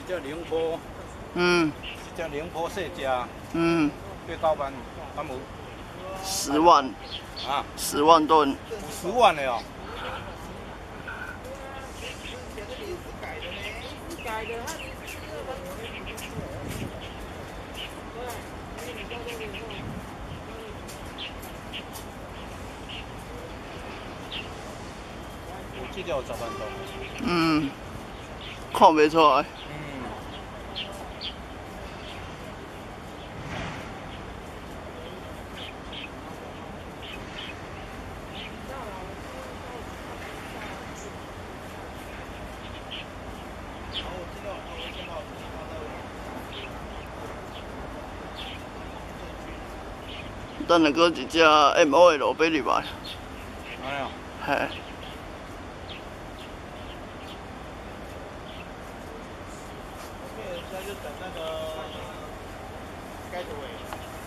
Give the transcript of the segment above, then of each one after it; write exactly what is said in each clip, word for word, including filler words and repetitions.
只宁波， 嗯， 一只宁波世家， 嗯， 八九万，敢有？ 十万， 啊， 十万吨， 有十万的哦。这条有十万吨。 嗯，看不出来。 嗯。 等下搁一只 M O L 买入来。 哎呀。 嘿。 那就等那个盖头尾。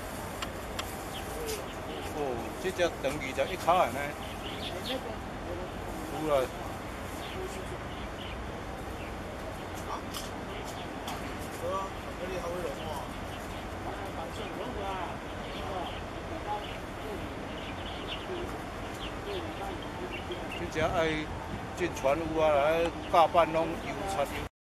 哦，这只长二十一卡的呢。有了。这只爱进船有啊，来甲板拢油漆油。